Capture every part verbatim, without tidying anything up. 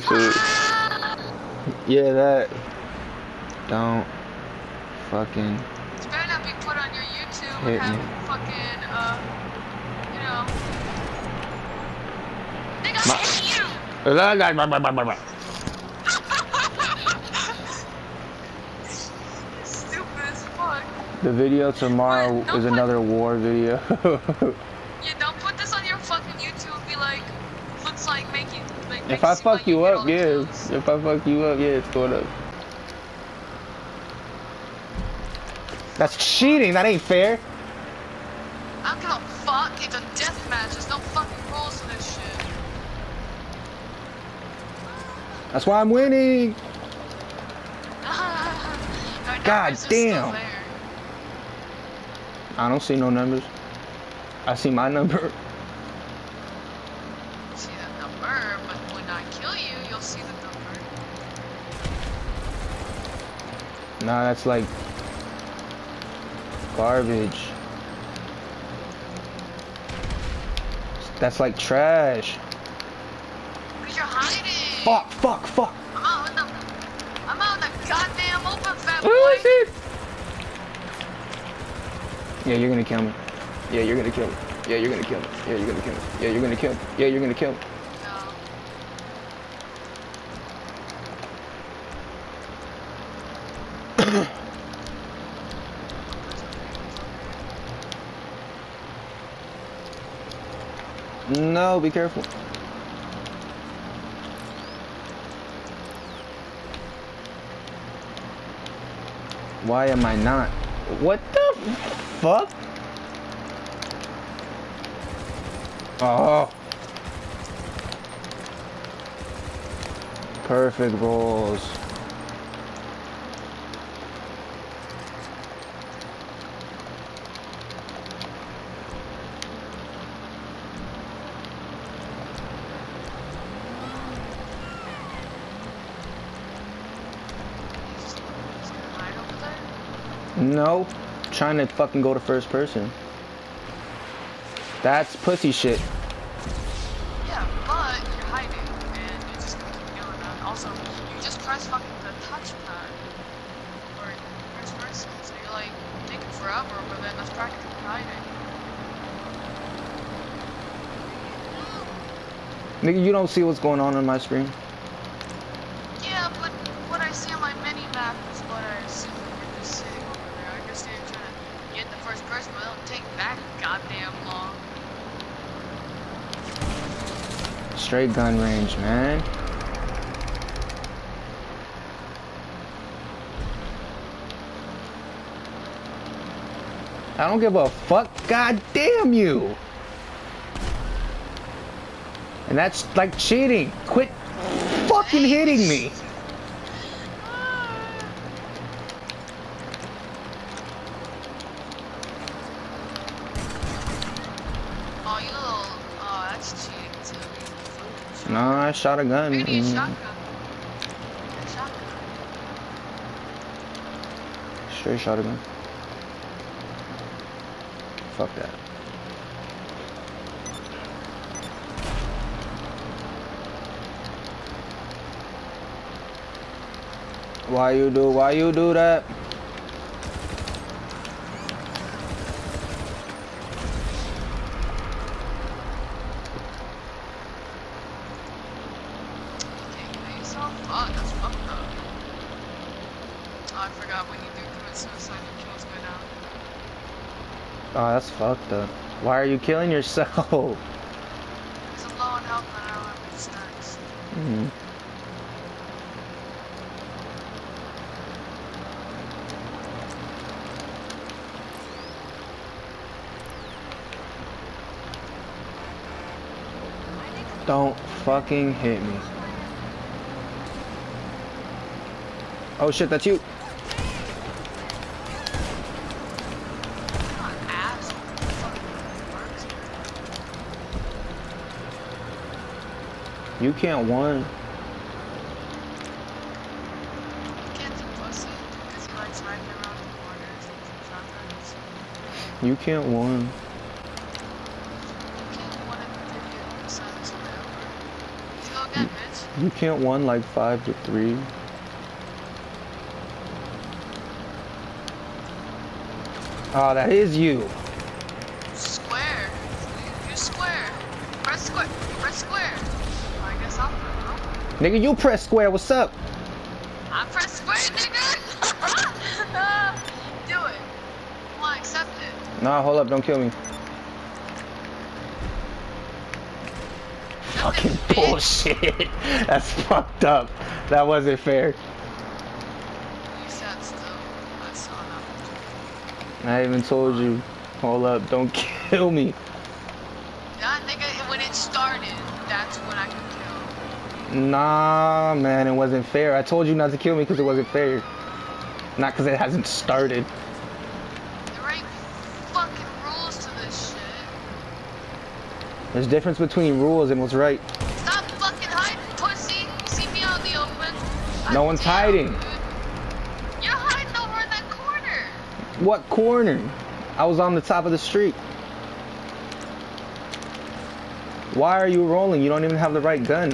shit. Yeah, that. Don't fucking. It's better not be put on your YouTube Hit and have me. fucking, uh, you know. Nigga, My hit you! Stupid as fuck. The video tomorrow What? Don't is put- another war video. Yeah, don't put this on your fucking YouTube and be like, looks like making, like, If makes I it seem fuck like you get all up, the yeah. kills. If I fuck you up, yeah, it's going up. That's cheating. That ain't fair. I don't give a fuck. It's a death match. There's no fucking rules to this shit. That's why I'm winning. Our God numbers are still damn. there. I don't see no numbers. I see my number. You see that number, but when I kill you, you'll see the number. Nah, that's like garbage. That's like trash. Because you're hiding. Fuck, fuck, fuck. I'm out in the, I'm out in the goddamn open, fat What boy. is it? Yeah, you're gonna kill me. Yeah, you're gonna kill me. Yeah, you're gonna kill me. Yeah, you're gonna kill me. Yeah, you're gonna kill me. Yeah, you're gonna kill me. No. No, be careful. Why am I not? What the fuck? Oh. Perfect rolls. No, trying to fucking go to first person. That's pussy shit. Yeah, but you're hiding, and you're just gonna keep doing that. Also, you just press fucking the touchpad or first person, so you're like taking forever, but then that's practically hiding. Nigga, you don't see what's going on on my screen? Yeah, but what I see on my mini map is what I assume you're just sitting over there. I understand you're trying to get in the first person, but it don't take that goddamn long. Straight gun range, man. I don't give a fuck. God damn you. And that's like cheating. Quit fucking hitting me. Oh, you little, oh, that's cheating too. No, I shot a gun. Maybe a Mm. shotgun. A shotgun. Straight shot a gun. Fuck that. Why you do, why you do that? Can't kill yourself? Fuck, that's fucked up. Oh, I forgot when you do commit suicide, your kills go down. Oh, that's fucked up. Why are you killing yourself? Because I'm low on health and I don't have any stacks. Mm. Don't fucking hit me. Oh shit, that's you. Not ass. Fucking works. You can't win. Can't do pussy because he likes riding around the corners and shotguns. You can't win. You can't want to give you the silence forever. Let's go again, bitch. You can't one like five to three. Oh, that is you. Square. You, you square. Press square. Press square. Well, I guess I'll press. Nigga, you press square. What's up? I press square, nigga. Do it. Come on, accept it. Nah, hold up. Don't kill me. Fucking bullshit. That's fucked up. That wasn't fair. You said still. I saw that. I even told you. Hold up. Don't kill me. Yeah, nigga, when it started, that's when I could kill. Nah, man. It wasn't fair. I told you not to kill me because it wasn't fair. Not because it hasn't started. There ain't fucking rules to this shit. There's a difference between rules and what's right. Stop fucking hiding, pussy. You see me out in the open. No God one's damn, hiding. dude. You're hiding over in that corner. What corner? I was on the top of the street. Why are you rolling? You don't even have the right gun.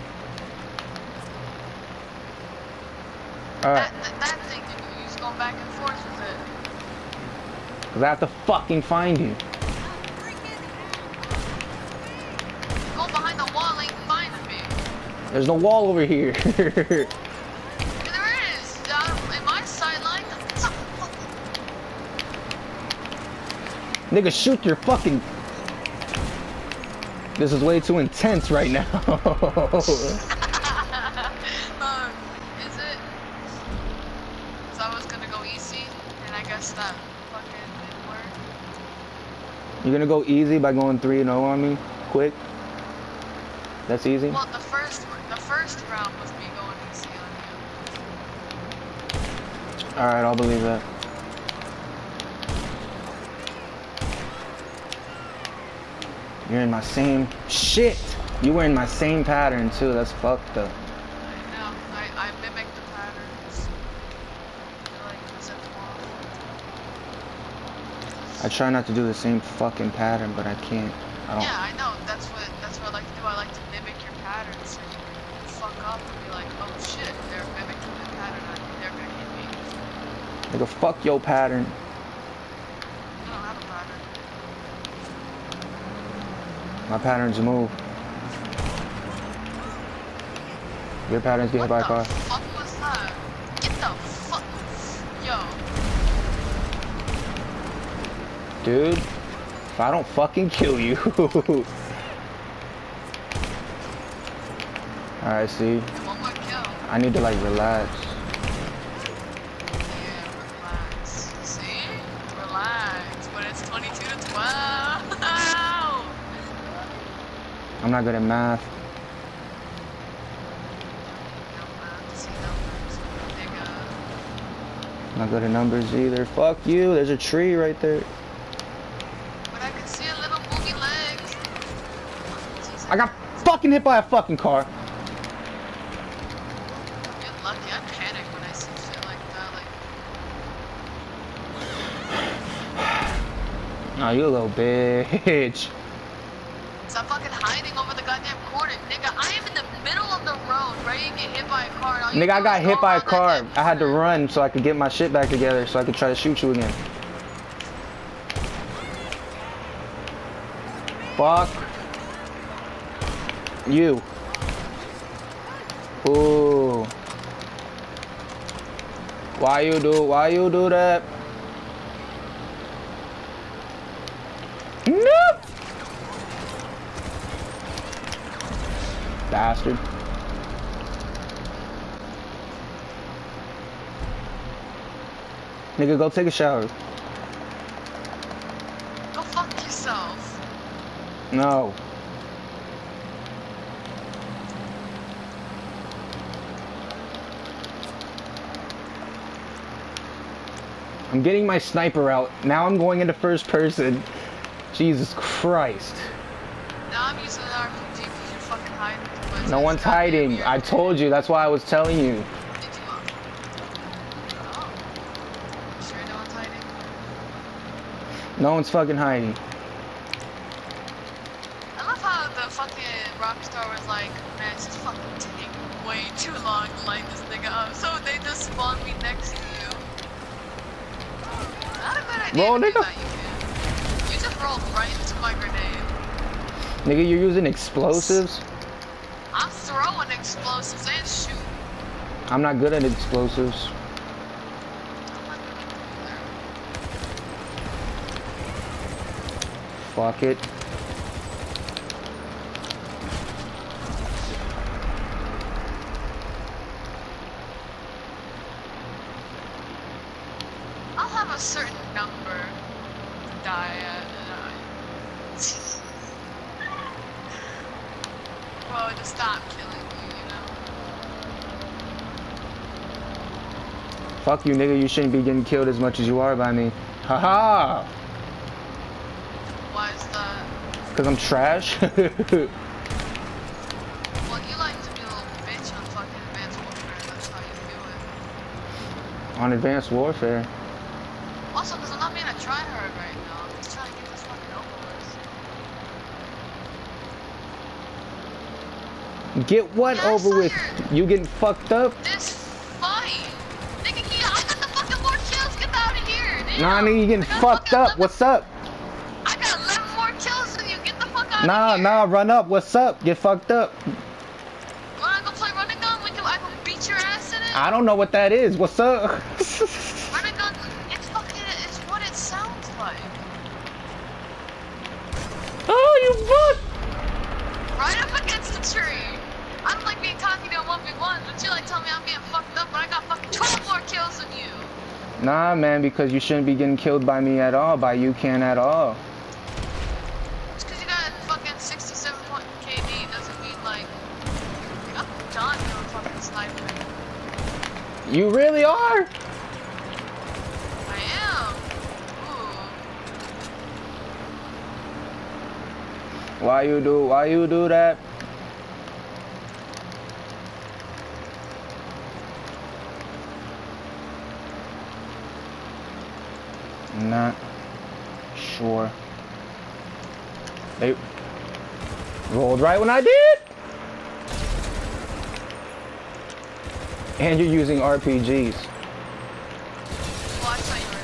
Alright. That, that, that thing, dude, you just going back and forth with it. Because I have to fucking find you. Go behind the wall, ain't finding me. There's no wall over here. There is. Uh, in my sideline. Nigga, shoot your fucking... This is way too intense right now. uh, is it? So I was gonna go easy, and I guess that fucking didn't work. You're gonna go easy by going three and oh on me? Quick? That's easy? Well, the first the first round was me going easy on you. Alright, I'll believe that. You're in my same shit. You were in my same pattern too. That's fucked up. I know. I, I mimic the patterns. I like to set them off. I try not to do the same fucking pattern, but I can't. I don't. Yeah, I know. That's what that's what I like to do. I like to mimic your patterns. So you fuck up and be like, oh shit, they're mimicking the pattern. I- They're gonna hit me. Nigga, fuck your pattern. I don't have a pattern. My pattern's move. Your pattern's get hit by a car. What the fuck was that? Get the fuck, yo. Dude, if I don't fucking kill you. Alright, see. One more kill. I need to like relax. Yeah, relax. See? Relax. But it's twenty-two to twelve. I'm not good at math. I'm not good at numbers either. Fuck you. There's a tree right there. But I can see a little movie legs. I got fucking hit by a fucking car. You're lucky. I panic when I see shit like that. Like, Nah, you a little bitch. stop fucking hiding over the goddamn corner, nigga. I am in the middle of the road, ready to get hit by a car. and all you Nigga, I do got is hit go by a around that car. damn I had to corner. run so I could get my shit back together so I could try to shoot you again. Fuck. You. Ooh. Why you do, why you do that? Nope. Bastard. Nigga, go take a shower. Go fuck yourself. No. I'm getting my sniper out. Now I'm going into first person. Jesus Christ. Now I'm using an R P G because you're fucking hiding. But No it's one's goddamn hiding. weird. I told you. That's why I was telling you. Did you? Oh. Sure no one's hiding? No one's fucking hiding. I love how the fucking Rockstar was like, man, just fucking take way too long to light this thing up, so they just spawn me next to you. Not a good idea. Roll, to do nigga. that, you can. You just rolled right into my grenade. Nigga, you're using explosives? I'm throwing explosives and shooting. I'm not good at explosives. I'm not good at either. Fuck it. I'll have a certain number to die at. And I... well, to stop killing you, you know? Fuck you, nigga. You shouldn't be getting killed as much as you are by me. Haha! Why is that? Because I'm trash. Well, you like to be a little bitch on fucking Advanced Warfare. That's how you do it. On Advanced Warfare. Also, because I'm not being a tryhard right now. I'm just trying to get this fucking over with. Get what Yeah, I over saw with? your- You getting fucked up? This fight! Nigga, yeah, I got the fucking more kills! Get out of here! Damn. Nah, nigga, you getting I got fucked fucking up. eleven What's up? I got eleven more kills than you! Get the fuck out Nah, of here! nah, run up. What's up? Get fucked up. You wanna go play running gun? We can, I can beat your ass in it? I don't know what that is. What's up? Running gun, it's fucking, it's what it sounds like. Oh, you fuck! Right up against the tree. I don't like being cocky to a one v one, but you like tell me I'm getting fucked up, but I got fucking twelve more kills than you. Nah, man, because you shouldn't be getting killed by me at all. By you can at all. Just because you got fucking sixty-seven point K D doesn't mean like, I'm done doing fucking sniping. You really are? I am. Ooh. Why you do? Why you do that? Not sure. They rolled right when I did. And you're using R P Gs. Well, I thought you were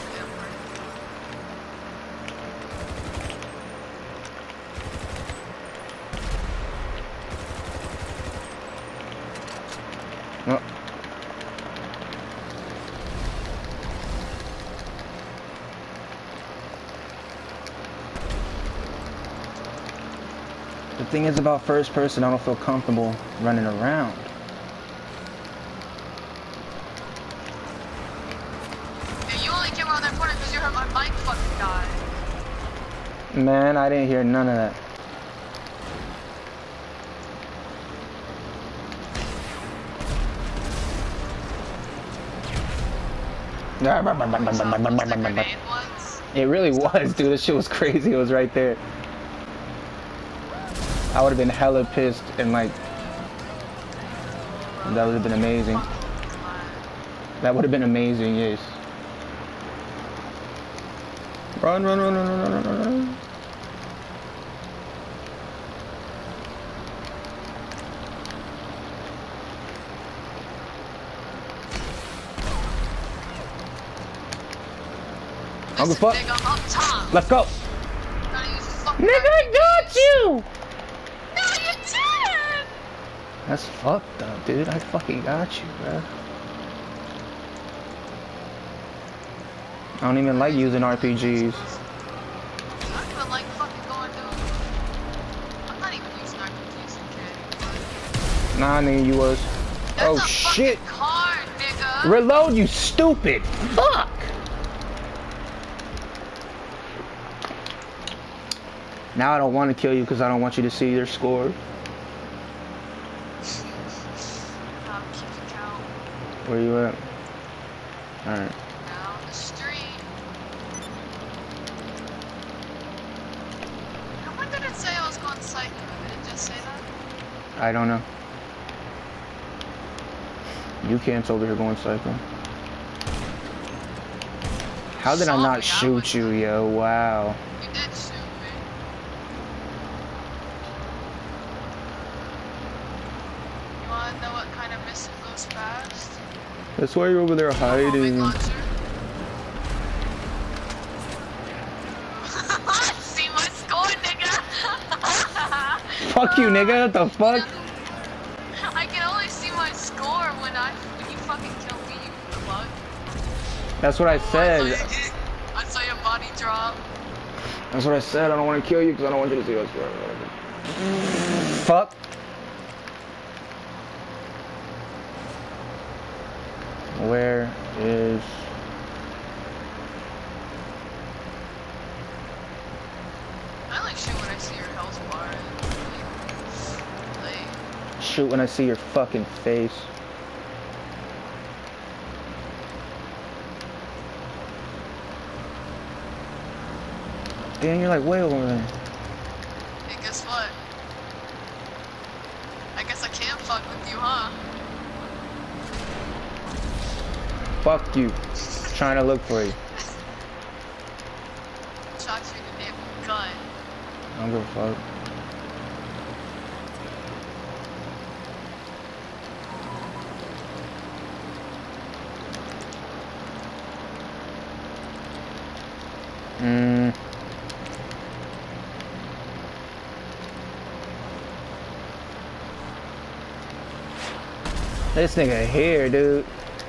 a Oh. The thing is about first person, I don't feel comfortable running around. Yeah, you only came around that corner because you heard my mic fucking die. Man, I didn't hear none of that. The grenade was. It really was, dude. This shit was crazy. It was right there. I would have been hella pissed and like that would have been amazing. That would have been amazing, yes. Run, run, run, run, run, run, run, run. Uncle fuck. Nigga, I'm up top. Let's go. Gotta use fucking Nigga, I got you. No, you didn't. That's fucked up, dude. I fucking got you, bro. I don't even like using R P Gs. I don't even like fucking going through. I'm not even using R P Gs in K. Nah, nigga, you was. That's Oh a shit. fucking car, nigga. Reload, you stupid. Fuck. Now I don't want to kill you because I don't want you to see your score. Um, keep the count. Where you at? Alright. Down the street. Now, when did it say I was going psycho? Did it just say that? I don't know. You can't over here going psycho. How did I Saw not me, I shoot was- you, yo? Wow. You did shoot me. You wanna know what kind of That's why you're over there hiding. See my score, nigga. Fuck you, nigga. What the fuck? I can only see my score when I when you fucking kill me, you fuck. That's what I said. Oh, I, saw you, I saw your body drop. That's what I said. I don't want to kill you because I don't want you to see us. Fuck. Where is... I like shoot when I see your health bar. Like, like... Shoot when I see your fucking face. Damn, you're like way over there. Hey, guess what? I guess I can't fuck with you, huh? Fuck you. Trying to look for you. Shot you in the damn gut. I don't give a fuck. Hmm. This nigga here, dude.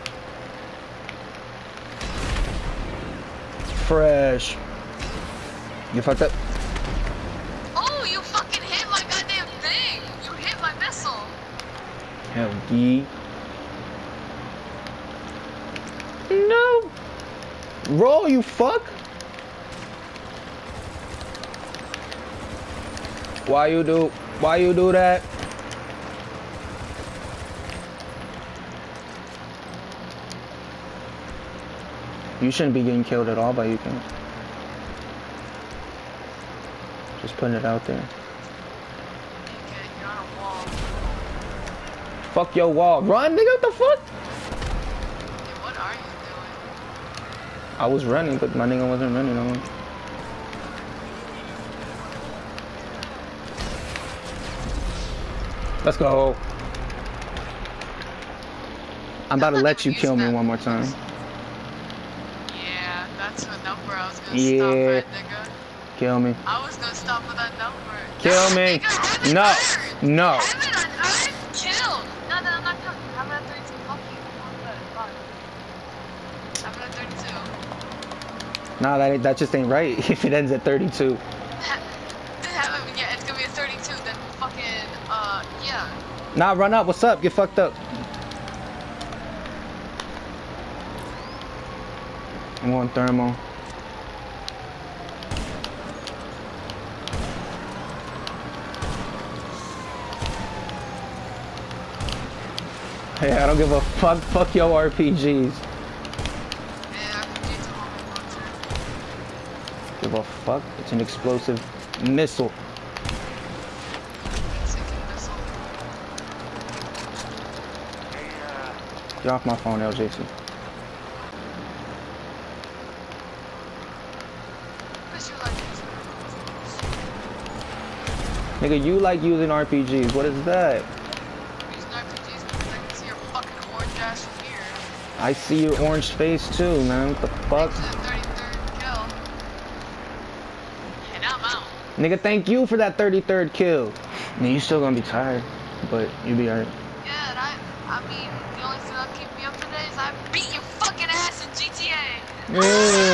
Fresh. You fucked up. Oh, you fucking hit my goddamn thing. You hit my missile. Hell, D. No. Roll, you fuck. Why you do? Why you do that? You shouldn't be getting killed at all by you, can. Just putting it out there. Okay, you're on a wall. Fuck your wall. Run, nigga, what the fuck? Hey, what are you doing? I was running, but my nigga wasn't running no more. Let's go. I'm about to let you kill me one more time. Yeah, that's what number I was gonna Yeah. stop at, nigga. Kill me. I was gonna stop at that number. Kill No, me. nigga, heaven No. earth. No. Heaven on earth, kill. No, no, I'm not killing you. Heaven at thirty-two. Fuck you. Fuck that. Fuck. Heaven at thirty-two. Nah, that ain't, that just ain't right. If it ends at thirty-two. Heaven, yeah, it's gonna be a thirty-two. Then fucking, uh, yeah. Nah, run up. What's up? Get fucked up. I'm on thermal. Hey, I don't give a fuck. Fuck your R P Gs. Yeah, R P G's a homing launcher. Give a fuck. It's an explosive missile. Sinking missile. Get off my phone, L J C. Nigga, you like using R P Gs. What is that? I'm using R P Gs because I can see your fucking orange ass from here. I see your orange face too, man. What the fuck? To the thirty-third kill. And I'm out. Nigga, thank you for that thirty-third kill. Man, you still gonna be tired, but you be alright. Yeah, and I, I mean, the only thing that'll keep me up today is I beat your fucking ass in G T A. Yeah.